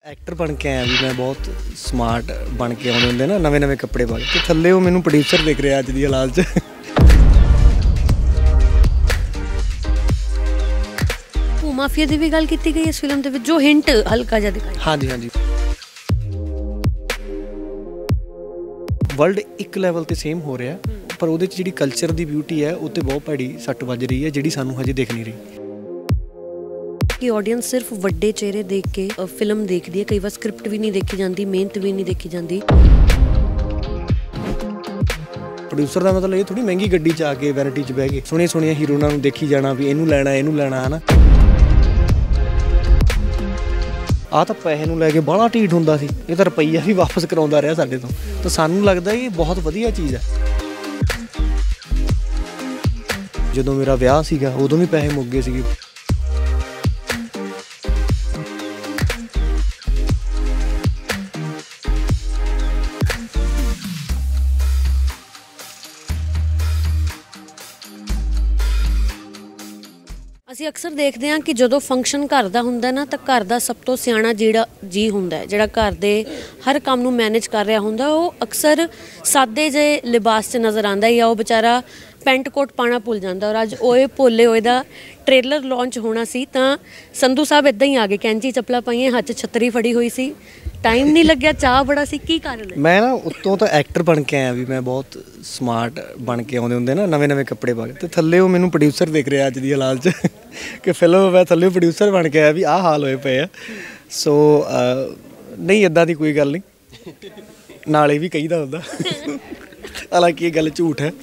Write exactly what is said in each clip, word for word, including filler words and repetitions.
Actor ਬਣ ਕੇ ਆਇਆ ਵੀ ਮੈਂ ਬਹੁਤ ਸਮਾਰਟ ਬਣ ਕੇ ਆਉਂਦੇ ਹੁੰਦੇ ਨਾ ਨਵੇਂ ਨਵੇਂ ਕੱਪੜੇ ਪਾ ਕੇ ਤੇ ਥੱਲੇ ਉਹ ਮੈਨੂੰ ਪ੍ਰੋਡਿਊਸਰ ਦਿਖ ਰਿਹਾ ਅੱਜ ਦੀ ਹਾਲਾਤ 'ਚ। ਮਾਫੀਆ ਦੀ ਵੀ ਗੱਲ ਕੀਤੀ ਗਈ ਇਸ ਫਿਲਮ ਦੇ ਵਿੱਚ ਜੋ ਹਿੰਟ ਹਲਕਾ ਜਿਹਾ ਦਿਖਾਇਆ। ਹਾਂਜੀ ਹਾਂਜੀ ਵਰਲਡ ਇੱਕ ਲੈਵਲ ਤੇ ਸੇਮ ਹੋ ਰਿਹਾ ਪਰ ਉਹਦੇ 'ਚ ਜਿਹੜੀ ਕਲਚਰ ਦੀ ਬਿਊਟੀ ਹੈ ਉਹ ਤੇ ਬਹੁਤ ਭੈੜੀ ਸੱਟ ਵੱਜ ਰਹੀ ਹੈ ਜਿਹੜੀ ਸਾਨੂੰ ਹਜੇ ਦਿਖ ਨਹੀਂ ਰਹੀ। ਕਿ ਆਡੀਅנס ਸਿਰਫ ਵੱਡੇ ਚਿਹਰੇ ਦੇਖ ਕੇ ਫਿਲਮ ਦੇਖਦੀ ਹੈ, ਕਈ ਵਾਰ ਸਕ੍ਰਿਪਟ ਵੀ ਨਹੀਂ ਦੇਖੀ ਜਾਂਦੀ, ਮਿਹਨਤ ਵੀ ਨਹੀਂ ਦੇਖੀ ਜਾਂਦੀ। ਪ੍ਰੋਡਿਊਸਰ ਦਾ ਮਤਲਬ ਇਹ ਥੋੜੀ ਮਹਿੰਗੀ ਗੱਡੀ 'ਚ ਆ ਕੇ ਵੈਨਿਟੀ 'ਚ ਬਹਿ ਕੇ ਸੋਹਣੇ ਸੋਹਣੀਆਂ ਹੀਰੋਇਨਾਂ ਨੂੰ ਦੇਖੀ ਜਾਣਾ ਵੀ ਇਹਨੂੰ ਲੈਣਾ ਇਹਨੂੰ ਲੈਣਾ ਹੈ ਨਾ। ਆਹ ਤਾਂ ਪੈਸੇ ਨੂੰ ਲੈ ਕੇ ਬਾਹਲਾ ਢੀਠ ਹੁੰਦਾ ਸੀ, ਇਹ ਤਾਂ ਰੁਪਈਆ ਵੀ ਵਾਪਸ ਕਰਾਉਂਦਾ ਰਿਹਾ ਸਾਡੇ ਤੋਂ। ਤਾਂ ਸਾਨੂੰ ਲੱਗਦਾ ਇਹ ਬਹੁਤ ਵਧੀਆ ਚੀਜ਼ ਹੈ। ਜਦੋਂ ਮੇਰਾ ਵਿਆਹ ਸੀਗਾ ਉਦੋਂ ਵੀ ਪੈਸੇ ਮੁੱਕ ਗਏ ਸੀਗੇ। ਅਸੀਂ ਅਕਸਰ ਦੇਖਦੇ ਹਾਂ ਕਿ ਜਦੋਂ ਫੰਕਸ਼ਨ ਘਰ ਦਾ ਹੁੰਦਾ ਨਾ ਤਾਂ ਘਰ ਦਾ ਸਭ ਤੋਂ ਸਿਆਣਾ ਜਿਹੜਾ ਜੀ ਹੁੰਦਾ ਹੈ, ਜਿਹੜਾ ਘਰ ਦੇ ਹਰ ਕੰਮ ਨੂੰ ਮੈਨੇਜ ਕਰ ਰਿਹਾ ਹੁੰਦਾ, ਉਹ ਅਕਸਰ ਸਾਦੇ ਜਿਹੇ ਲਿਬਾਸ 'ਚ ਨਜ਼ਰ ਆਉਂਦਾ ਜਾਂ ਉਹ ਵਿਚਾਰਾ ਪੈਂਟ ਕੋਟ ਪਾਉਣਾ ਭੁੱਲ ਜਾਂਦਾ। ਔਰ ਅੱਜ ਉਹ ਭੋਲੇ ਹੋਏ ਦਾ ਟ੍ਰੇਲਰ ਲਾਂਚ ਹੋਣਾ ਸੀ ਤਾਂ ਸੰਧੂ ਸਾਹਿਬ ਇੱਦਾਂ ਹੀ ਆ ਗਏ, ਕੈਂਚੀ ਚੱਪਲਾਂ ਪਾਈਆਂ, ਹੱਥ 'ਚ ਛੱਤਰੀ ਫੜੀ ਹੋਈ ਸੀ, ਟਾਈਮ ਨਹੀਂ ਲੱਗਿਆ, ਚਾਹ ਬੜਾ ਸੀ, ਕੀ ਕਾਰਨ ਹੈ? ਮੈਂ ਨਾ ਉੱਤੋਂ ਤਾਂ ਐਕਟਰ ਬਣ ਕੇ ਆਇਆ ਵੀ ਮੈਂ ਬਹੁਤ ਸਮਾਰਟ ਬਣ ਕੇ ਆਉਂਦੇ ਹੁੰਦੇ ਨਾ ਨਵੇਂ ਨਵੇਂ ਕੱਪੜੇ ਪਾ ਕੇ ਤੇ ਥੱਲੇ ਉਹ ਮੈਨੂੰ ਪ੍ਰੋਡਿਊਸਰ ਦਿਖ ਰਿਹਾ ਅੱਜ ਦੀ ਹਾਲਾਤ 'ਚ ਕਿ ਫਿਲਮ ਮੈਂ ਥੱਲੇ ਪ੍ਰੋਡਿਊਸਰ ਬਣ ਕੇ ਆਇਆ ਵੀ ਆਹ ਹਾਲ ਹੋਏ ਪਏ ਆ। ਸੋ ਨਹੀਂ ਇੱਦਾਂ ਦੀ ਕੋਈ ਗੱਲ ਨਹੀਂ, ਨਾਲੇ ਵੀ ਕਹੀਦਾ ਹੁੰਦਾ ਹਾਲਾਂਕਿ ਇਹ ਗੱਲ ਝੂਠ ਹੈ।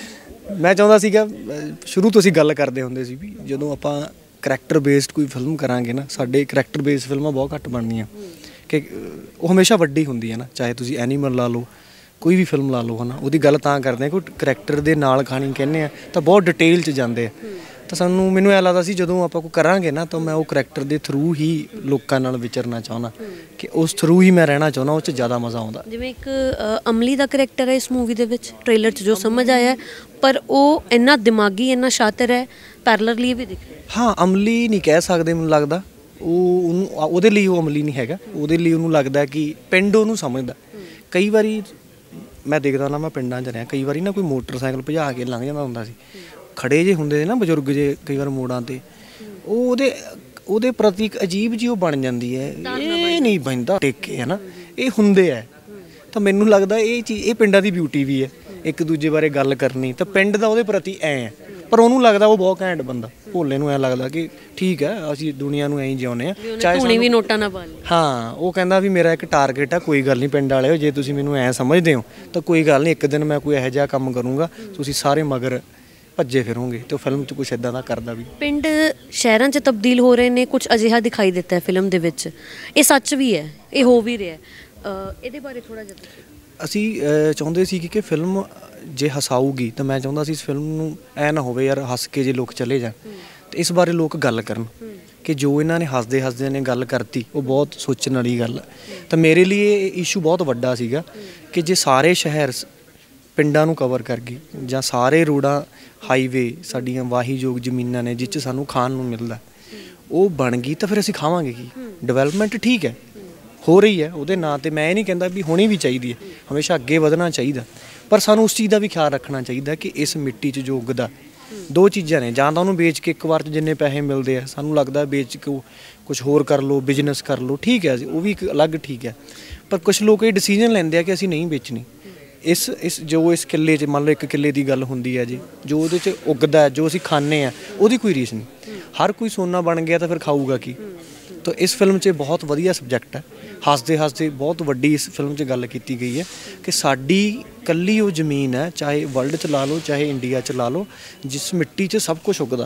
ਮੈਂ ਚਾਹੁੰਦਾ ਸੀਗਾ ਸ਼ੁਰੂ ਤੋਂ ਅਸੀਂ ਗੱਲ ਕਰਦੇ ਹੁੰਦੇ ਸੀ ਵੀ ਜਦੋਂ ਆਪਾਂ ਕਰੈਕਟਰ ਬੇਸਡ ਕੋਈ ਫਿਲਮ ਕਰਾਂਗੇ ਨਾ, ਸਾਡੇ ਕਰੈਕਟਰ ਬੇਸਡ ਫਿਲਮਾਂ ਬਹੁਤ ਘੱਟ ਬਣਦੀਆਂ ਕਿ ਉਹ ਹਮੇਸ਼ਾ ਵੱਡੀ ਹੁੰਦੀ ਹੈ ਨਾ, ਚਾਹੇ ਤੁਸੀਂ ਐਨੀਮਲ ਲਾ ਲਓ ਕੋਈ ਵੀ ਫਿਲਮ ਲਾ ਲਓ ਹੈ ਨਾ, ਉਹਦੀ ਗੱਲ ਤਾਂ ਕਰਦੇ ਹਾਂ ਕੋਈ ਕਰੈਕਟਰ ਦੇ ਨਾਲ ਖਾਣੀ ਕਹਿੰਦੇ ਆ ਤਾਂ ਬਹੁਤ ਡਿਟੇਲ 'ਚ ਜਾਂਦੇ ਆ। ਤਾਂ ਸਾਨੂੰ ਮੈਨੂੰ ਐਂ ਲੱਗਦਾ ਸੀ ਜਦੋਂ ਆਪਾਂ ਕੋਈ ਕਰਾਂਗੇ ਨਾ ਤਾਂ ਮੈਂ ਉਹ ਕਰੈਕਟਰ ਦੇ ਥਰੂ ਹੀ ਲੋਕਾਂ ਨਾਲ ਵਿਚਰਨਾ ਚਾਹੁੰਦਾ ਕਿ ਉਸ ਥਰੂ ਹੀ ਮੈਂ ਰਹਿਣਾ ਚਾਹੁੰਦਾ, ਉਹ 'ਚ ਜ਼ਿਆਦਾ ਮਜ਼ਾ ਆਉਂਦਾ। ਜਿਵੇਂ ਇੱਕ ਅਮਲੀ ਦਾ ਕਰੈਕਟਰ ਹੈ ਇਸ ਮੂਵੀ ਦੇ ਵਿੱਚ ਟ੍ਰੇਲਰ 'ਚ ਜੋ ਸਮਝ ਆਇਆ, ਪਰ ਉਹ ਇੰਨਾ ਦਿਮਾਗੀ ਇੰਨਾ ਸ਼ਾਤਰ ਹੈ, ਪੈਰਲਰਲੀ ਵੀ ਦਿਖ ਰਿਹਾ। ਹਾਂ ਅਮਲੀ ਨਹੀਂ ਕਹਿ ਸਕਦੇ ਮੈਨੂੰ ਲੱਗਦਾ, ਉਹ ਉਹਨੂੰ ਉਹਦੇ ਲਈ ਉਹ ਅਮਲੀ ਨਹੀਂ ਹੈਗਾ, ਉਹਦੇ ਲਈ ਉਹਨੂੰ ਲੱਗਦਾ ਕਿ ਪਿੰਡ ਉਹਨੂੰ ਸਮਝਦਾ। ਕਈ ਵਾਰੀ ਮੈਂ ਦੇਖਦਾ ਨਾ, ਮੈਂ ਪਿੰਡਾਂ 'ਚ ਰਿਹਾ, ਕਈ ਵਾਰੀ ਨਾ ਕੋਈ ਮੋਟਰਸਾਈਕਲ ਭਜਾ ਕੇ ਲੰਘ ਜਾਂਦਾ ਹੁੰਦਾ ਸੀ, ਖੜੇ ਜੇ ਹੁੰਦੇ ਨਾ ਬਜ਼ੁਰਗ ਜੇ ਕਈ ਵਾਰ ਮੋੜਾਂ 'ਤੇ, ਉਹ ਉਹਦੇ ਉਹਦੇ ਪ੍ਰਤੀ ਇੱਕ ਅਜੀਬ ਜਿਹੀ ਉਹ ਬਣ ਜਾਂਦੀ ਹੈ, ਇਹ ਨਹੀਂ ਬਣਦਾ ਟੇਕੇ ਹੈ ਨਾ, ਇਹ ਹੁੰਦੇ ਹੈ। ਤਾਂ ਮੈਨੂੰ ਲੱਗਦਾ ਇਹ ਚੀਜ਼ ਇਹ ਪਿੰਡਾਂ ਦੀ ਬਿਊਟੀ ਵੀ ਹੈ, ਇੱਕ ਦੂਜੇ ਬਾਰੇ ਗੱਲ ਕਰਨੀ, ਤਾਂ ਪਿੰਡ ਦਾ ਉਹਦੇ ਪ੍ਰਤੀ ਐਂ ਹੈ। ਪਰ ਉਹਨੂੰ ਲੱਗਦਾ ਉਹ ਬਹੁਤ ਘੈਂਟ ਬੰਦਾ, ਭੋਲੇ ਨੂੰ ਐਂ ਲੱਗਦਾ ਕਿ ਠੀਕ ਹੈ ਅਸੀਂ ਦੁਨੀਆ ਨੂੰ ਐਂ ਹੀ ਜਿਉਂਦੇ ਹਾਂ, ਚਾਹੇ ਵੀ ਨੋਟਾਂ ਨਾ ਪਾ ਲਈ। ਹਾਂ ਉਹ ਕਹਿੰਦਾ ਵੀ ਮੇਰਾ ਇੱਕ ਟਾਰਗੇਟ ਆ, ਕੋਈ ਗੱਲ ਨਹੀਂ ਪਿੰਡ ਵਾਲਿਓ, ਜੇ ਤੁਸੀਂ ਮੈਨੂੰ ਐਂ ਸਮਝਦੇ ਹੋ ਤਾਂ ਕੋਈ ਗੱਲ ਨਹੀਂ, ਇੱਕ ਦਿਨ ਮੈਂ ਕੋਈ ਇਹੋ ਜਿਹਾ ਕੰਮ ਕਰੂੰਗਾ ਤੁਸੀਂ ਸਾਰੇ ਮਗਰ ਭੱਜੇ ਫਿਰੋਂਗੇ। ਤੇ ਉਹ ਫਿਲਮ 'ਚ ਕੁਛ ਇੱਦਾਂ ਦਾ ਕਰਦਾ ਵੀ। ਪਿੰਡ ਸ਼ਹਿਰਾਂ 'ਚ ਤਬਦੀਲ ਹੋ ਰਹੇ ਨੇ, ਕੁਛ ਅਜਿਹਾ ਦਿਖਾਈ ਦਿੱਤਾ ਹੈ ਫਿਲਮ ਦੇ ਵਿੱਚ, ਇਹ ਸੱਚ ਵੀ ਹੈ, ਇਹ ਹੋ ਵੀ ਰਿਹਾ, ਇਹਦੇ ਬਾਰੇ ਥੋੜ੍ਹਾ ਜਿਹਾ ਅਸੀਂ ਚਾਹੁੰਦੇ ਸੀ ਕਿ ਫਿਲਮ ਜੇ ਹਸਾਊਗੀ ਤਾਂ ਮੈਂ ਚਾਹੁੰਦਾ ਸੀ ਇਸ ਫਿਲਮ ਨੂੰ ਐ ਨਾ ਹੋਵੇ ਯਾਰ ਹੱਸ ਕੇ ਜੇ ਲੋਕ ਚਲੇ ਜਾਣ, ਤੇ ਇਸ ਬਾਰੇ ਲੋਕ ਗੱਲ ਕਰਨ ਕਿ ਜੋ ਇਹਨਾਂ ਨੇ ਹੱਸਦੇ ਹੱਸਦੇ ਨੇ ਗੱਲ ਕਰਤੀ ਉਹ ਬਹੁਤ ਸੋਚਣ ਵਾਲੀ ਗੱਲ ਹੈ। ਤਾਂ ਮੇਰੇ ਲਈ ਇਹ ਇਸ਼ੂ ਬਹੁਤ ਵੱਡਾ ਸੀਗਾ ਕਿ ਜੇ ਸਾਰੇ ਸ਼ਹਿਰ ਪਿੰਡਾਂ ਨੂੰ ਕਵਰ ਕਰ ਗਏ ਜਾਂ ਸਾਰੇ ਰੋਡਾਂ ਹਾਈਵੇ ਸਾਡੀਆਂ ਵਾਹੀਯੋਗ ਜ਼ਮੀਨਾਂ ਨੇ ਜਿਸ 'ਚ ਸਾਨੂੰ ਖਾਣ ਨੂੰ ਮਿਲਦਾ ਉਹ ਬਣ ਗਈ ਤਾਂ ਫਿਰ ਅਸੀਂ ਖਾਵਾਂਗੇ ਕੀ? ਡਿਵੈਲਪਮੈਂਟ ਠੀਕ ਹੈ ਹੋ ਰਹੀ ਹੈ ਉਹਦੇ ਨਾਂ 'ਤੇ, ਮੈਂ ਇਹ ਨਹੀਂ ਕਹਿੰਦਾ ਵੀ ਹੋਣੀ ਵੀ ਚਾਹੀਦੀ ਹੈ, ਹਮੇਸ਼ਾ ਅੱਗੇ ਵਧਣਾ ਚਾਹੀਦਾ, ਪਰ ਸਾਨੂੰ ਉਸ ਚੀਜ਼ ਦਾ ਵੀ ਖਿਆਲ ਰੱਖਣਾ ਚਾਹੀਦਾ ਕਿ ਇਸ ਮਿੱਟੀ 'ਚ ਜੋ ਉੱਗਦਾ ਦੋ ਚੀਜ਼ਾਂ ਨੇ, ਜਾਂ ਤਾਂ ਉਹਨੂੰ ਵੇਚ ਕੇ ਇੱਕ ਵਾਰ 'ਚ ਜਿੰਨੇ ਪੈਸੇ ਮਿਲਦੇ ਆ ਸਾਨੂੰ ਲੱਗਦਾ ਵੇਚ ਕੇ ਕੁਛ ਹੋਰ ਕਰ ਲਓ, ਬਿਜ਼ਨਸ ਕਰ ਲਓ, ਠੀਕ ਹੈ ਉਹ ਵੀ ਇੱਕ ਅਲੱਗ ਠੀਕ ਹੈ, ਪਰ ਕੁਛ ਲੋਕ ਇਹ ਡਿਸੀਜਨ ਲੈਂਦੇ ਆ ਕਿ ਅਸੀਂ ਨਹੀਂ ਵੇਚਣੀ। ਇਸ ਇਸ ਜੋ ਇਸ ਕਿੱਲੇ 'ਚ ਮੰਨ ਲਓ ਇੱਕ ਕਿੱਲੇ ਦੀ ਗੱਲ ਹੁੰਦੀ ਹੈ ਜੀ, ਜੋ ਉਹਦੇ 'ਚ ਉੱਗਦਾ ਜੋ ਅਸੀਂ ਖਾਂਦੇ ਹਾਂ ਉਹਦੀ ਕੋਈ ਰੀਸ ਨਹੀਂ। ਹਰ ਕੋਈ ਸੋਨਾ ਬਣ ਗਿਆ ਤਾਂ ਫਿਰ ਖਾਊਗਾ ਕੀ? ਤਾਂ ਇਸ ਫਿਲਮ 'ਚ ਬਹੁਤ ਵਧੀਆ ਸਬਜੈਕਟ ਹੈ, ਹੱਸਦੇ ਹੱਸਦੇ ਬਹੁਤ ਵੱਡੀ ਇਸ ਫਿਲਮ 'ਚ ਗੱਲ ਕੀਤੀ ਗਈ ਹੈ ਕਿ ਸਾਡੀ ਇਕੱਲੀ ਉਹ ਜ਼ਮੀਨ ਹੈ, ਚਾਹੇ ਵਰਲਡ 'ਚ ਲਾ ਲਓ ਚਾਹੇ ਇੰਡੀਆ 'ਚ ਲਾ ਲਓ, ਜਿਸ ਮਿੱਟੀ 'ਚ ਸਭ ਕੁਛ ਉੱਗਦਾ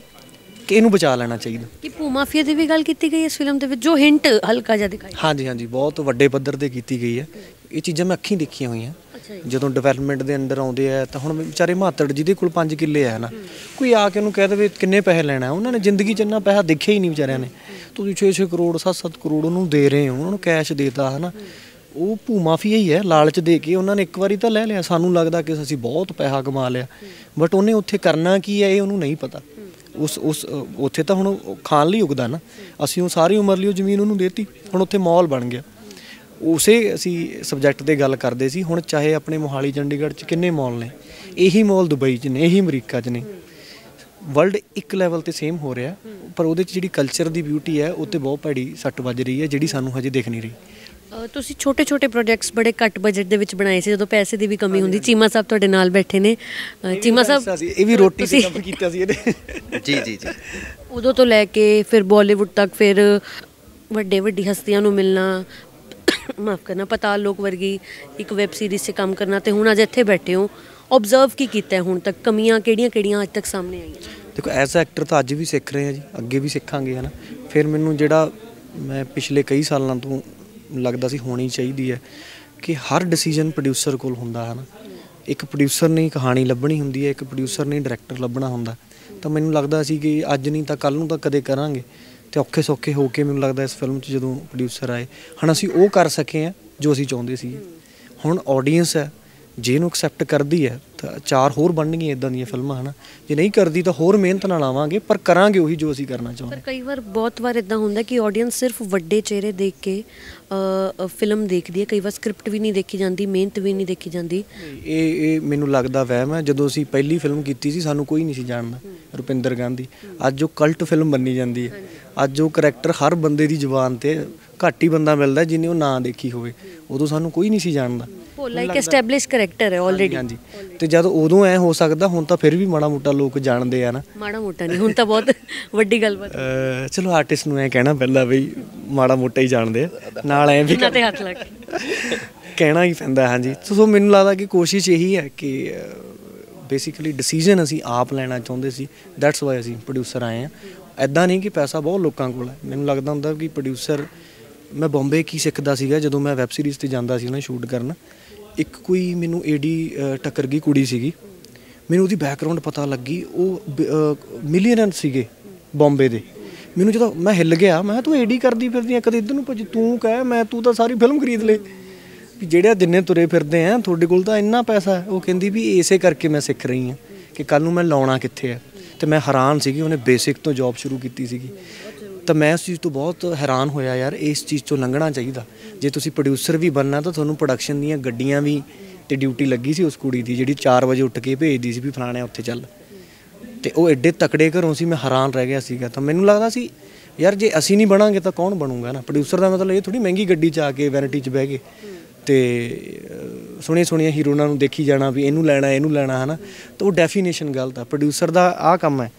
ਕਿ ਇਹਨੂੰ ਬਚਾ ਲੈਣਾ ਚਾਹੀਦਾ। ਕਿ ਭੂ ਮਾਫੀਆ ਦੀ ਵੀ ਗੱਲ ਕੀਤੀ ਗਈ ਇਸ ਫਿਲਮ ਦੇ ਵਿੱਚ ਜੋ ਹਿੰਟ ਹਲਕਾ ਜਿਹਾ ਦਿਖਾਇਆ। ਹਾਂਜੀ ਹਾਂਜੀ ਬਹੁਤ ਵੱਡੇ ਪੱਧਰ 'ਤੇ ਕੀਤੀ ਗਈ ਹੈ, ਇਹ ਚੀਜ਼ਾਂ ਮੈਂ ਅੱਖੀਂ ਦੇਖੀਆਂ ਹੋਈਆਂ। ਜਦੋਂ ਡਿਵੈਲਪਮੈਂਟ ਦੇ ਅੰਡਰ ਆਉਂਦੇ ਆ ਤਾਂ ਹੁਣ ਵਿਚਾਰੇ ਮਾਤੜ ਜਿਹਦੇ ਕੋਲ ਪੰਜ ਕਿੱਲੇ ਆ ਨਾ, ਕੋਈ ਆ ਕੇ ਉਹਨੂੰ ਕਹਿ ਦੇਵੇ ਕਿੰਨੇ ਪੈਸੇ ਲੈਣਾ, ਉਹਨਾਂ ਨੇ ਜ਼ਿੰਦਗੀ 'ਚ ਇੰਨਾ ਪੈਸਾ ਦੇਖਿਆ ਹੀ ਨਹੀਂ ਵਿਚਾਰਿਆਂ ਨੇ, ਤੁਸੀਂ ਛੇ ਛੇ ਕਰੋੜ ਸੱਤ ਸੱਤ ਕਰੋੜ ਉਹਨੂੰ ਦੇ ਰਹੇ ਹੋ, ਉਹਨਾਂ ਨੂੰ ਕੈਸ਼ ਦੇਤਾ ਹੈ ਨਾ, ਉਹ ਭੂ ਮਾਫੀਆ ਹੀ ਹੈ, ਲਾਲਚ ਦੇ ਕੇ ਉਹਨਾਂ ਨੇ ਇੱਕ ਵਾਰੀ ਤਾਂ ਲੈ ਲਿਆ, ਸਾਨੂੰ ਲੱਗਦਾ ਕਿ ਅਸੀਂ ਬਹੁਤ ਪੈਸਾ ਕਮਾ ਲਿਆ, ਬਟ ਉਹਨੇ ਉੱਥੇ ਕਰਨਾ ਕੀ ਹੈ ਇਹ ਉਹਨੂੰ ਨਹੀਂ ਪਤਾ। ਉਸ ਉਸ ਉੱਥੇ ਤਾਂ ਹੁਣ ਖਾਣ ਲਈ ਉਗਦਾ ਨਾ, ਅਸੀਂ ਉਹ ਸਾਰੀ ਉਮਰ ਲਈ ਉਹ ਜ਼ਮੀਨ ਉਹਨੂੰ ਦੇਤੀ, ਹੁਣ ਉੱਥੇ ਮਾਲ ਬਣ ਗਿਆ। ਉਸੇ ਅਸੀਂ ਸਬਜੈਕਟ 'ਤੇ ਗੱਲ ਕਰਦੇ ਸੀ। ਹੁਣ ਚਾਹੇ ਆਪਣੇ ਮੋਹਾਲੀ ਚੰਡੀਗੜ੍ਹ 'ਚ ਕਿੰਨੇ ਮਾਲ ਨੇ, ਇਹੀ ਮਾਲ ਦੁਬਈ 'ਚ ਨੇ, ਇਹੀ ਅਮਰੀਕਾ 'ਚ ਨੇ। ਵਰਲਡ ਇੱਕ ਲੈਵਲ 'ਤੇ ਸੇਮ ਹੋ ਰਿਹਾ, ਪਰ ਉਹਦੇ 'ਚ ਜਿਹੜੀ ਕਲਚਰ ਦੀ ਬਿਊਟੀ ਹੈ ਉਹ 'ਤੇ ਬਹੁਤ ਭੈੜੀ ਸੱਟ ਵੱਜ ਰਹੀ ਹੈ, ਜਿਹੜੀ ਸਾਨੂੰ ਹਜੇ ਦਿਖ ਨਹੀਂ ਰਹੀ। ਤੁਸੀਂ ਛੋਟੇ ਛੋਟੇ ਪ੍ਰੋਜੈਕਟਸ ਬੜੇ ਘੱਟ ਬਜਟ ਦੇ ਵਿੱਚ ਬਣਾਏ ਸੀ ਜਦੋਂ ਪੈਸੇ ਦੀ ਵੀ ਕਮੀ ਹੁੰਦੀ। ਚੀਮਾ ਸਾਹਿਬ ਤੁਹਾਡੇ ਨਾਲ ਬੈਠੇ ਨੇ। ਚੀਮਾ ਸਾਹਿਬ ਇਹ ਵੀ ਰੋਟੀ ਤੇ ਕੰਮ ਕੀਤਾ ਸੀ ਇਹਨੇ। ਜੀ ਜੀ ਜੀ ਉਦੋਂ ਤੋਂ ਲੈ ਕੇ ਫਿਰ ਬਾਲੀਵੁੱਡ ਤੱਕ, ਫਿਰ ਵੱਡੇ ਵੱਡੀ ਹਸਤੀਆਂ ਨੂੰ ਮਿਲਣਾ, ਮਾਫ ਕਰਨਾ, ਪਤਾਲ ਲੋਕ ਵਰਗੀ ਇੱਕ ਵੈਬ ਸੀਰੀਜ਼ 'ਚ ਕੰਮ ਕਰਨਾ, ਤੇ ਹੁਣ ਅੱਜ ਇੱਥੇ ਬੈਠੇ ਹੋ। ਓਬਜ਼ਰਵ ਕੀ ਕੀਤਾ ਹੁਣ ਤੱਕ, ਕਮੀਆਂ ਕਿਹੜੀਆਂ ਕਿਹੜੀਆਂ ਅੱਜ ਤੱਕ ਸਾਹਮਣੇ ਆਈਆਂ? ਦੇਖੋ, ਐਜ਼ ਐਕਟਰ ਤਾਂ ਅੱਜ ਵੀ ਸਿੱਖ ਰਹੇ ਹਾਂ ਜੀ, ਅੱਗੇ ਵੀ ਸਿੱਖਾਂਗੇ, ਹੈ ਨਾ। ਫਿਰ ਮੈਨੂੰ ਜਿਹੜਾ ਮੈਂ ਪਿਛਲੇ ਕਈ ਸਾਲਾਂ ਤੋਂ ਲੱਗਦਾ ਸੀ ਹੋਣੀ ਚਾਹੀਦੀ ਹੈ ਕਿ ਹਰ ਡਿਸੀਜਨ ਪ੍ਰੋਡਿਊਸਰ ਕੋਲ ਹੁੰਦਾ ਹੈ ਨਾ। ਇੱਕ ਪ੍ਰੋਡਿਊਸਰ ਨੇ ਕਹਾਣੀ ਲੱਭਣੀ ਹੁੰਦੀ ਹੈ, ਇੱਕ ਪ੍ਰੋਡਿਊਸਰ ਨੇ ਡਾਇਰੈਕਟਰ ਲੱਭਣਾ ਹੁੰਦਾ। ਤਾਂ ਮੈਨੂੰ ਲੱਗਦਾ ਸੀ ਕਿ ਅੱਜ ਨਹੀਂ ਤਾਂ ਕੱਲ੍ਹ ਨੂੰ ਤਾਂ ਕਦੇ ਕਰਾਂਗੇ। ਅਤੇ ਔਖੇ ਸੌਖੇ ਹੋ ਕੇ ਮੈਨੂੰ ਲੱਗਦਾ ਇਸ ਫਿਲਮ 'ਚ ਜਦੋਂ ਪ੍ਰੋਡਿਊਸਰ ਆਏ ਹੁਣ ਅਸੀਂ ਉਹ ਕਰ ਸਕੇ ਹਾਂ ਜੋ ਅਸੀਂ ਚਾਹੁੰਦੇ ਸੀ। ਹੁਣ ਆਡੀਅנס ਹੈ, ਜੇ ਇਹਨੂੰ ਐਕਸੈਪਟ ਕਰਦੀ ਹੈ ਤਾਂ ਚਾਰ ਹੋਰ ਬਣਨਗੀਆਂ ਇੱਦਾਂ ਦੀਆਂ ਫਿਲਮਾਂ, ਹੈ ਨਾ। ਜੇ ਨਹੀਂ ਕਰਦੀ ਤਾਂ ਹੋਰ ਮਿਹਨਤ ਨਾਲ ਆਵਾਂਗੇ, ਪਰ ਕਰਾਂਗੇ ਉਹੀ ਜੋ ਅਸੀਂ ਕਰਨਾ ਚਾਹੁੰਦੇ। ਪਰ ਕਈ ਵਾਰ ਬਹੁਤ ਵਾਰ ਇੱਦਾਂ ਹੁੰਦਾ ਕਿ ਆਡੀਅנס ਸਿਰਫ ਵੱਡੇ ਚਿਹਰੇ ਦੇਖ ਕੇ ਫਿਲਮ ਦੇਖਦੀ ਹੈ, ਕਈ ਵਾਰ ਸਕ੍ਰਿਪਟ ਵੀ ਨਹੀਂ ਦੇਖੀ ਜਾਂਦੀ, ਮਿਹਨਤ ਵੀ ਨਹੀਂ ਦੇਖੀ ਜਾਂਦੀ। ਇਹ ਇਹ ਮੈਨੂੰ ਲੱਗਦਾ ਵਹਿਮ ਹੈ। ਜਦੋਂ ਅਸੀਂ ਪਹਿਲੀ ਫਿਲਮ ਕੀਤੀ ਸੀ ਸਾਨੂੰ ਕੋਈ ਨਹੀਂ ਸੀ ਜਾਣਦਾ, ਰੁਪਿੰਦਰ ਗਾਂਧੀ। ਅੱਜ ਉਹ ਕਲਟ ਫਿਲਮ ਮੰਨੀ ਜਾਂਦੀ ਹੈ। ਅੱਜ ਉਹ ਕਰੈਕਟਰ ਹਰ ਬੰਦੇ ਦੀ ਜ਼ੁਬਾਨ 'ਤੇ, ਘੱਟ ਹੀ ਬੰਦਾ ਮਿਲਦਾ ਜਿਹਨੇ ਉਹ ਨਾ ਦੇਖੀ ਹੋਵੇ। ਉਦੋਂ ਸਾਨੂੰ ਕੋਈ ਨਹੀਂ ਸੀ ਜਾਣਦਾ। ਭੋਲਾ ਇੱਕ ਐਸਟੈਬਲਿਸ਼ ਕਰੈਕਟਰ ਹੈ ਆਲਰੇਡੀ। ਹਾਂਜੀ, ਤੇ ਜਦ ਉਦੋਂ ਐ ਹੋ ਸਕਦਾ, ਹੁਣ ਤਾਂ ਫਿਰ ਵੀ ਮਾੜਾ ਮੋਟਾ ਲੋਕ ਜਾਣਦੇ ਆ ਨਾ। ਮਾੜਾ ਮੋਟਾ ਨਹੀਂ, ਹੁਣ ਤਾਂ ਬਹੁਤ ਵੱਡੀ ਗੱਲਬਾਤ। ਚਲੋ ਆਰਟਿਸਟ ਨੂੰ ਐ ਕਹਿਣਾ ਪਹਿਲਾਂ ਬਈ ਮਾੜਾ ਮੋਟਾ ਹੀ ਜਾਣਦੇ ਆ, ਨਾਲ ਐ ਵੀ ਤੇ ਹੱਥ ਲਾ ਕੇ ਕਹਿਣਾ ਹੀ ਪੈਂਦਾ। ਹਾਂਜੀ, ਸੋ ਮੈਨੂੰ ਲੱਗਦਾ ਕਿ ਕੋਸ਼ਿਸ਼ ਇਹੀ ਹੈ ਕਿ ਬੇਸਿਕਲੀ ਡਿਸੀਜਨ ਅਸੀਂ ਆਪ ਲੈਣਾ ਚਾਹੁੰਦੇ ਸੀ। ਦੈਟਸ ਵਾਈ ਅਸੀਂ ਪ੍ਰੋਡਿਊਸਰ ਆਏ ਹਾਂ। ਇੱਦਾਂ ਨਹੀਂ ਕਿ ਪੈਸਾ ਬਹੁਤ ਲੋਕਾਂ ਕੋਲ ਹੈ। ਮੈਨੂੰ ਲੱਗਦਾ ਹੁੰਦਾ ਕਿ ਪ੍ਰੋਡਿਊਸਰ, ਮੈਂ ਬੰਬੇ ਕੀ ਸਿੱਖਦਾ ਸੀਗਾ ਜਦੋਂ ਮੈਂ ਵੈਬ ਸੀਰੀਜ਼ 'ਤੇ ਜਾਂਦਾ ਸੀ ਉਹਨਾਂ ਸ਼ੂਟ ਕਰਨ। ਇੱਕ ਕੋਈ ਮੈਨੂੰ ਏਡੀ ਟੱਕਰ ਗਈ ਕੁੜੀ ਸੀਗੀ, ਮੈਨੂੰ ਉਹਦੀ ਬੈਕਗਰਾਊਂਡ ਪਤਾ ਲੱਗੀ। ਉਹ ਮਿਲੀਅਨਰ ਸੀਗੇ ਬੰਬੇ ਦੇ। ਮੈਨੂੰ ਜਦੋਂ ਮੈਂ ਹਿੱਲ ਗਿਆ, ਮੈਂ ਤੂੰ ਏਡੀ ਕਰਦੀ ਫਿਰਦੀ ਆ, ਕਦੇ ਇੱਧਰ ਨੂੰ ਭੱਜ, ਤੂੰ ਕਹਿ ਮੈਂ ਤੂੰ ਤਾਂ ਸਾਰੀ ਫਿਲਮ ਖਰੀਦ ਲੈ ਵੀ ਜਿਹੜਾ ਜਿੰਨੇ ਤੁਰੇ ਫਿਰਦੇ ਆ, ਤੁਹਾਡੇ ਕੋਲ ਤਾਂ ਇੰਨਾ ਪੈਸਾ ਹੈ। ਉਹ ਕਹਿੰਦੀ ਵੀ ਇਸੇ ਕਰਕੇ ਮੈਂ ਸਿੱਖ ਰਹੀ ਹਾਂ ਕਿ ਕੱਲ੍ਹ ਨੂੰ ਮੈਂ ਲਾਉਣਾ ਕਿੱਥੇ ਹੈ। ਅਤੇ ਮੈਂ ਹੈਰਾਨ ਸੀਗੀ, ਉਹਨੇ ਬੇਸਿਕ ਤੋਂ ਜੋਬ ਸ਼ੁਰੂ ਕੀਤੀ ਸੀਗੀ। ਤਾਂ ਮੈਂ ਇਸ ਚੀਜ਼ ਤੋਂ ਬਹੁਤ ਹੈਰਾਨ ਹੋਇਆ, ਯਾਰ ਇਸ ਚੀਜ਼ ਤੋਂ ਲੰਘਣਾ ਚਾਹੀਦਾ। ਜੇ ਤੁਸੀਂ ਪ੍ਰੋਡਿਊਸਰ ਵੀ ਬਣਨਾ ਤਾਂ ਤੁਹਾਨੂੰ ਪ੍ਰੋਡਕਸ਼ਨ ਦੀਆਂ ਗੱਡੀਆਂ ਵੀ ਤੇ ਡਿਊਟੀ ਲੱਗੀ ਸੀ ਉਸ ਕੁੜੀ ਦੀ, ਜਿਹੜੀ ਚਾਰ ਵਜੇ ਉੱਠ ਕੇ ਭੇਜਦੀ ਸੀ ਵੀ ਫਲਾਣੇ ਉੱਥੇ ਚੱਲ। ਅਤੇ ਉਹ ਐਡੇ ਤਕੜੇ ਘਰੋਂ ਸੀ, ਮੈਂ ਹੈਰਾਨ ਰਹਿ ਗਿਆ ਸੀਗਾ। ਤਾਂ ਮੈਨੂੰ ਲੱਗਦਾ ਸੀ ਯਾਰ ਜੇ ਅਸੀਂ ਨਹੀਂ ਬਣਾਂਗੇ ਤਾਂ ਕੌਣ ਬਣੂਗਾ ਨਾ। ਪ੍ਰੋਡਿਊਸਰ ਦਾ ਮਤਲਬ ਇਹ ਥੋੜ੍ਹੀ ਮਹਿੰਗੀ ਗੱਡੀ 'ਚ ਆ ਕੇ ਵੈਨਿਟੀ 'ਚ ਬਹਿ ਕੇ ਅਤੇ ਸੋਹਣੀਆਂ ਸੋਹਣੀਆਂ ਹੀਰੋਇਨਾਂ ਨੂੰ ਦੇਖੀ ਜਾਣਾ ਵੀ ਇਹਨੂੰ ਲੈਣਾ ਇਹਨੂੰ ਲੈਣਾ, ਹੈ ਨਾ। ਤਾਂ ਉਹ ਡੈਫੀਨੇਸ਼ਨ ਗਲਤ ਆ। ਪ੍ਰੋਡਿਊਸਰ ਦਾ ਆਹ ਕੰਮ ਹੈ,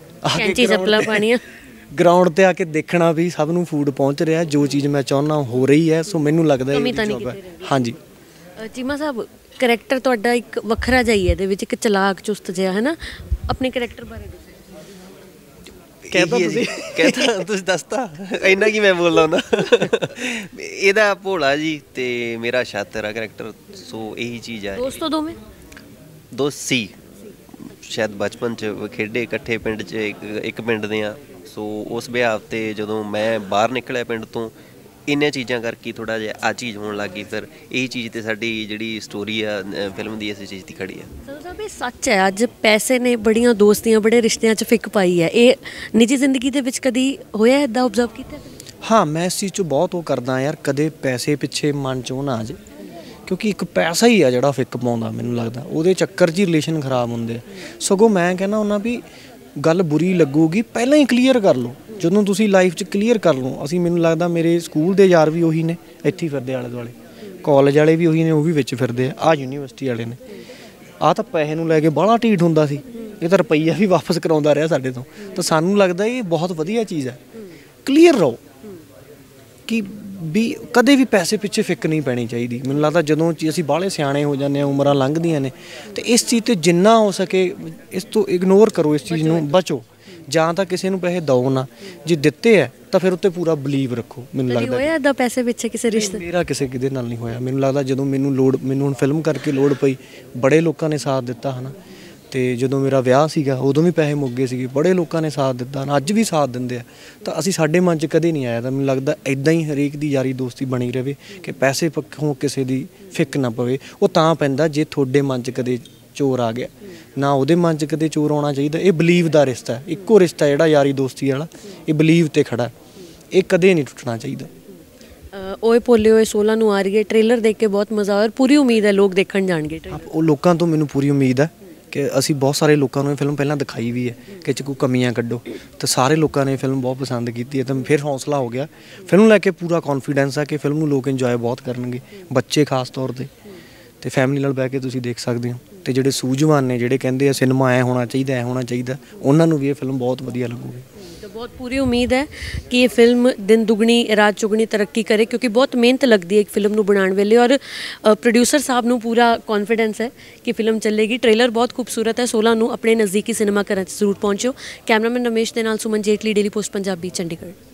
ਗਰਾਊਂਡ 'ਤੇ ਆ ਕੇ ਦੇਖਣਾ ਵੀ ਸਭ ਨੂੰ ਫੂਡ ਪਹੁੰਚ ਰਿਹਾ, ਜੋ ਚੀਜ਼ ਮੈਂ ਚਾਹੁੰਦਾ ਹੋ ਰਹੀ ਹੈ। ਸੋ ਮੈਨੂੰ ਲੱਗਦਾ ਇਹ ਜੋਬ ਹੈ। ਹਾਂਜੀ ਚੀਮਾ ਸਾਹਿਬ, ਕਰੈਕਟਰ ਤੁਹਾਡਾ ਇੱਕ ਵੱਖਰਾ ਜਿਹਾ ਹੀ ਹੈ, ਇਹਦੇ ਵਿੱਚ ਇੱਕ ਚਲਾਕ ਚੁਸਤ ਜਿਹਾ, ਹੈ ਨਾ। ਆਪਣੇ ਕਰੈਕਟਰ ਬਾਰੇ ਦੱਸੋ। ਕਹਿੰਦਾ ਤੁਸੀਂ ਕਹਿੰਦਾ ਤੁਸੀਂ ਦੱਸਤਾ ਇੰਨਾ ਕੀ ਮੈਂ ਬੋਲਦਾ ਹੁੰਦਾ। ਇਹਦਾ ਭੋਲਾ ਜੀ ਤੇ ਮੇਰਾ ਛਾਤਰ ਆ ਕਰੈਕਟਰ। ਸੋ ਇਹੀ ਚੀਜ਼ ਆ। ਦੋਸਤੋ ਦੋਵੇਂ ਦੋਸਤ ਸੀ, ਸ਼ਾਇਦ ਬਚਪਨ 'ਚ ਖੇਡੇ ਇਕੱਠੇ ਪਿੰਡ 'ਚ, ਇੱਕ ਇੱਕ ਪਿੰਡ ਦੇ ਆ। ਸੋ ਉਸ ਵਿਹਾਰ 'ਤੇ ਜਦੋਂ ਮੈਂ ਬਾਹਰ ਨਿਕਲਿਆ ਪਿੰਡ ਤੋਂ, ਇੰਨੀਆਂ ਚੀਜ਼ਾਂ ਕਰਕੇ ਥੋੜ੍ਹਾ ਜਿਹਾ ਆਹ ਚੀਜ਼ ਹੋਣ ਲੱਗ ਗਈ। ਫਿਰ ਇਹ ਚੀਜ਼ 'ਤੇ ਸਾਡੀ ਜਿਹੜੀ ਸਟੋਰੀ ਆ ਫਿਲਮ ਦੀ, ਇਸੇ ਚੀਜ਼ ਦੀ ਖੜੀ ਆ। ਸਾਹਿਬ, ਇਹ ਸੱਚ ਹੈ, ਅੱਜ ਪੈਸੇ ਨੇ ਬੜੀਆਂ ਦੋਸਤੀਆਂ, ਬੜੇ ਰਿਸ਼ਤਿਆਂ 'ਚ ਫਿੱਕ ਪਾਈ ਹੈ। ਇਹ ਨਿੱਜੀ ਜ਼ਿੰਦਗੀ ਦੇ ਵਿੱਚ ਕਦੀ ਹੋਇਆ ਇੱਦਾਂ, ਓਬਜ਼ਰਵ ਕੀਤਾ? ਹਾਂ, ਮੈਂ ਇਸ ਚੀਜ਼ 'ਚੋਂ ਬਹੁਤ ਉਹ ਕਰਦਾ ਯਾਰ। ਕਦੇ ਪੈਸੇ ਪਿੱਛੇ ਮਨ 'ਚੋਂ ਨਾ ਆ ਜਾਏ, ਕਿਉਂਕਿ ਇੱਕ ਪੈਸਾ ਹੀ ਆ ਜਿਹੜਾ ਫਿੱਕ ਪਾਉਂਦਾ। ਮੈਨੂੰ ਲੱਗਦਾ ਉਹਦੇ ਚੱਕਰ 'ਚ ਹੀ ਰਿਲੇਸ਼ਨ ਖਰਾਬ ਹੁੰਦੇ ਆ। ਸਗੋਂ ਮੈਂ ਕਹਿੰਦਾ ਹੁੰਦਾ ਵੀ ਗੱਲ ਬੁਰੀ ਲੱਗੂਗੀ, ਪਹਿਲਾਂ ਹੀ ਕਲੀਅਰ ਕਰ ਲਓ। ਜਦੋਂ ਤੁਸੀਂ ਲਾਈਫ 'ਚ ਕਲੀਅਰ ਕਰ ਲਓ, ਅਸੀਂ ਮੈਨੂੰ ਲੱਗਦਾ ਮੇਰੇ ਸਕੂਲ ਦੇ ਯਾਰ ਵੀ ਉਹੀ ਨੇ, ਇੱਥੇ ਹੀ ਫਿਰਦੇ ਆਲੇ ਦੁਆਲੇ, ਕਾਲਜ ਵਾਲੇ ਵੀ ਉਹੀ ਨੇ, ਉਹ ਵੀ ਵਿੱਚ ਫਿਰਦੇ ਆ, ਆਹ ਯੂਨੀਵਰਸਿਟੀ ਵਾਲੇ ਨੇ। ਆਹ ਤਾਂ ਪੈਸੇ ਨੂੰ ਲੈ ਕੇ ਬਾਹਲਾ ਢੀਠ ਹੁੰਦਾ ਸੀ, ਇਹ ਤਾਂ ਰੁਪਈਆ ਵੀ ਵਾਪਸ ਕਰਾਉਂਦਾ ਰਿਹਾ ਸਾਡੇ ਤੋਂ। ਤਾਂ ਸਾਨੂੰ ਲੱਗਦਾ ਇਹ ਬਹੁਤ ਵਧੀਆ ਚੀਜ਼ ਹੈ। ਕਲੀਅਰ ਰਹੋ ਕਿ ਵੀ ਕਦੇ ਵੀ ਪੈਸੇ ਪਿੱਛੇ ਫਿੱਕ ਨਹੀਂ ਪੈਣੀ ਚਾਹੀਦੀ। ਮੈਨੂੰ ਲੱਗਦਾ ਜਦੋਂ ਅਸੀਂ ਬਾਹਲੇ ਸਿਆਣੇ ਹੋ ਜਾਂਦੇ ਹਾਂ, ਉਮਰਾਂ ਲੰਘਦੀਆਂ ਨੇ, ਅਤੇ ਇਸ ਚੀਜ਼ 'ਤੇ ਜਿੰਨਾ ਹੋ ਸਕੇ ਇਸ ਤੋਂ ਇਗਨੋਰ ਕਰੋ, ਇਸ ਚੀਜ਼ ਨੂੰ ਬਚੋ। ਜਾਂ ਤਾਂ ਕਿਸੇ ਨੂੰ ਪੈਸੇ ਦਿਓ ਨਾ, ਜੇ ਦਿੱਤੇ ਹੈ ਤਾਂ ਫਿਰ ਉੱਤੇ ਪੂਰਾ ਬਲੀਵ ਰੱਖੋ। ਮੈਨੂੰ ਲੱਗਦਾ ਹੋਇਆ ਇੱਦਾਂ ਪੈਸੇ ਪਿੱਛੇ ਕਿਸੇ ਰਿਸ਼ਤੇ? ਮੇਰਾ ਕਿਸੇ ਕਿਹਦੇ ਨਾਲ ਨਹੀਂ ਹੋਇਆ। ਮੈਨੂੰ ਲੱਗਦਾ ਜਦੋਂ ਮੈਨੂੰ ਲੋੜ, ਮੈਨੂੰ ਹੁਣ ਫਿਲਮ ਕਰਕੇ ਲੋੜ ਪਈ, ਬੜੇ ਲੋਕਾਂ ਨੇ ਸਾਥ ਦਿੱਤਾ, ਹੈ ਨਾ। ਅਤੇ ਜਦੋਂ ਮੇਰਾ ਵਿਆਹ ਸੀਗਾ ਉਦੋਂ ਵੀ ਪੈਸੇ ਮੁੱਕ ਗਏ ਸੀਗੇ, ਬੜੇ ਲੋਕਾਂ ਨੇ ਸਾਥ ਦਿੱਤਾ, ਅੱਜ ਵੀ ਸਾਥ ਦਿੰਦੇ ਆ। ਤਾਂ ਅਸੀਂ ਸਾਡੇ ਮਨ 'ਚ ਕਦੇ ਨਹੀਂ ਆਇਆ। ਤਾਂ ਮੈਨੂੰ ਲੱਗਦਾ ਇੱਦਾਂ ਹੀ ਹਰੇਕ ਦੀ ਯਾਰੀ ਦੋਸਤੀ ਬਣੀ ਰਹੇ ਕਿ ਪੈਸੇ ਪੱਖੋਂ ਕਿਸੇ ਦੀ ਫਿੱਕ ਨਾ ਪਵੇ। ਉਹ ਤਾਂ ਪੈਂਦਾ ਜੇ ਤੁਹਾਡੇ ਮਨ 'ਚ ਕਦੇ ਚੋਰ ਆ ਗਿਆ ਨਾ, ਉਹਦੇ ਮਨ 'ਚ ਕਦੇ ਚੋਰ ਆਉਣਾ ਚਾਹੀਦਾ। ਇਹ ਬਲੀਵ ਦਾ ਰਿਸ਼ਤਾ ਹੈ, ਇੱਕੋ ਰਿਸ਼ਤਾ ਜਿਹੜਾ ਯਾਰੀ ਦੋਸਤੀ ਵਾਲਾ, ਇਹ ਬਲੀਵ ਤੇ ਖੜਾ, ਇਹ ਕਦੇ ਨਹੀਂ ਟੁੱਟਣਾ ਚਾਹੀਦਾ। ਅ, ਓਏ ਭੋਲੇ ਓਏ ਸੋਲਾਂ ਨੂੰ ਆ ਰਹੀ ਹੈ, ਟ੍ਰੇਲਰ ਦੇਖ ਕੇ ਬਹੁਤ ਮਜ਼ਾ ਆਇਆ ਔਰ ਪੂਰੀ ਉਮੀਦ ਹੈ ਲੋਕ ਦੇਖਣ ਜਾਣਗੇ ਟ੍ਰੇਲਰ। ਉਹ ਲੋਕਾਂ ਤੋਂ ਮੈਨੂੰ ਪੂਰੀ ਉਮੀਦ ਹੈ ਕਿ ਅਸੀਂ ਬਹੁਤ ਸਾਰੇ ਲੋਕਾਂ ਨੂੰ ਇਹ ਫਿਲਮ ਪਹਿਲਾਂ ਦਿਖਾਈ ਵੀ ਹੈ ਕਿ ਇਹ 'ਚ ਕੋਈ ਕਮੀਆਂ ਕੱਢੋ, ਤੇ ਸਾਰੇ ਲੋਕਾਂ ਨੇ ਇਹ ਫਿਲਮ ਬਹੁਤ ਪਸੰਦ ਕੀਤੀ ਹੈ। ਤਾਂ ਫਿਰ ਹੌਸਲਾ ਹੋ ਗਿਆ, ਫਿਲਮ ਲੈ ਕੇ ਪੂਰਾ ਕੌਨਫੀਡੈਂਸ ਹੈ ਕਿ ਫਿਲਮ ਨੂੰ ਲੋਕ ਇੰਜੋਏ ਬਹੁਤ ਕਰਨਗੇ, ਬੱਚੇ ਖਾਸ ਤੌਰ 'ਤੇ, ਤੇ ਫੈਮਿਲੀ ਨਾਲ ਬਹਿ ਕੇ ਤੁਸੀਂ ਦੇਖ ਸਕਦੇ ਹੋ। ਤੇ ਜਿਹੜੇ ਸੂਝਵਾਨ ਨੇ, ਜਿਹੜੇ ਕਹਿੰਦੇ ਆ ਸਿਨੇਮਾ ਐ ਹੋਣਾ ਚਾਹੀਦਾ ਐ ਹੋਣਾ ਚਾਹੀਦਾ, ਉਹਨਾਂ ਨੂੰ ਵੀ ਇਹ ਫਿਲਮ ਬਹੁਤ ਵਧੀਆ ਲੱਗੂਗੀ। ਤਾਂ ਬਹੁਤ ਪੂਰੀ ਉਮੀਦ ਹੈ ਕਿ ਇਹ ਫਿਲਮ ਦਿਨ ਦੁਗਣੀ ਰਾਤ ਚੁਗਣੀ ਤਰੱਕੀ ਕਰੇ, ਕਿਉਂਕਿ ਬਹੁਤ ਮਿਹਨਤ ਲੱਗਦੀ ਹੈ ਇੱਕ ਫਿਲਮ ਨੂੰ ਬਣਾਉਣ ਵੇਲੇ, ਔਰ ਪ੍ਰੋਡਿਊਸਰ ਸਾਹਿਬ ਨੂੰ ਪੂਰਾ ਕੌਨਫੀਡੈਂਸ ਹੈ ਕਿ ਫਿਲਮ ਚੱਲੇਗੀ। ਟ੍ਰੇਲਰ ਬਹੁਤ ਖੂਬਸੂਰਤ ਹੈ। ਸੋਲਾਂ ਨੂੰ ਆਪਣੇ ਨਜ਼ਦੀਕੀ ਸਿਨੇਮਾ ਘਰਾਂ 'ਚ ਜ਼ਰੂਰ ਪਹੁੰਚੋ। ਕੈਮਰਾਮੈਨ ਰਮੇਸ਼ ਦੇ ਨਾਲ ਸੁਮਨ ਜੇਟਲੀ, ਡੇਲੀ ਪੋਸਟ ਪੰਜਾਬੀ, ਚੰਡੀਗੜ੍ਹ।